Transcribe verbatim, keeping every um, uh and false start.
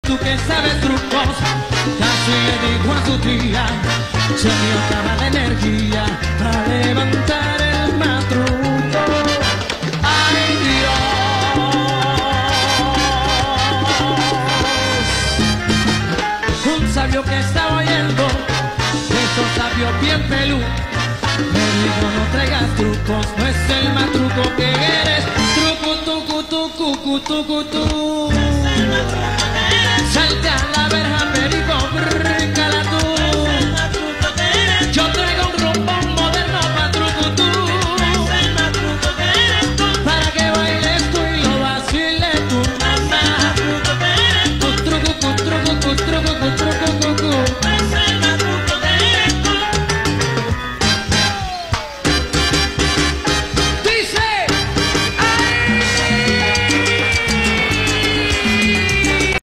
Tú que sabes trucos, casi le dijo a su tía, se me acaba la energía para levantar el matruco. ¡Ay, Dios! Un sabio que estaba oyendo, esos sabios bien pelú, me dijo no traigas trucos, no es el matruco que eres. Truco, tucu, tucu, tucu, tucu.